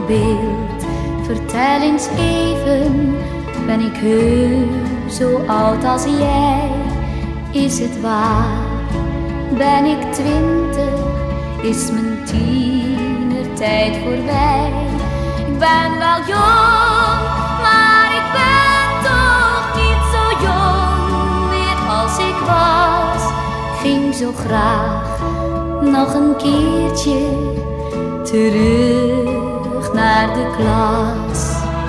spiegelbeeld, vertel eens even, ben ik heus zo oud als jij? Is het waar? Ben ik 20? Is mijn tienertijd voorbij? Ik ben wel jong, maar ik ben toch niet zo jong meer als ik was. Ik ging zo graag nog een keertje terug naar de klas.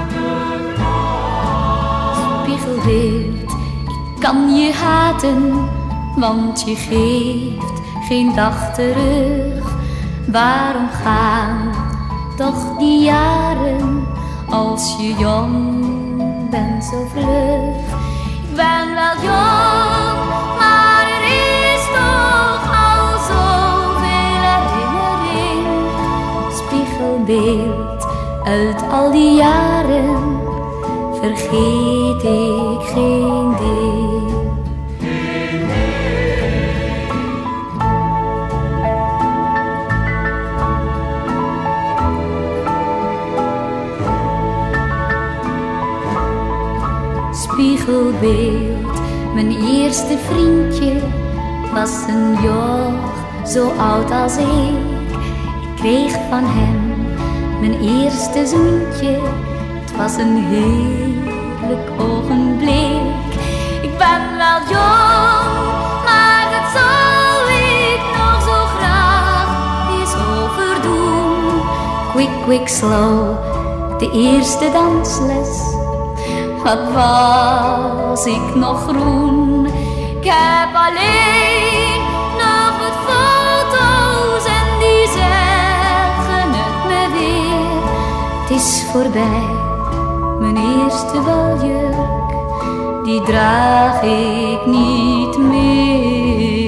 Spiegelbeeld, ik kan je haten, want je geeft geen dag terug. Waarom gaan toch die jaren als je jong bent zo vlug? Ik ben wel jong, maar er is toch al zoveel herinnering. Spiegelbeeld, uit al die jaren vergeet ik geen deel. Spiegelbeeld, mijn eerste vriendje was een joch zo oud als ik. Ik kreeg van hem mijn eerste zoentje, het was een heerlijk ogenblik. Ik ben wel jong, maar dat zal ik nog zo graag eens overdoen. Quick, quick, slow, de eerste dansles. Wat was ik nog groen? Ik heb alleen nog wat foto's en die zeggen het me weer. Het is voorbij, mijn eerste baljurk, die draag ik niet meer.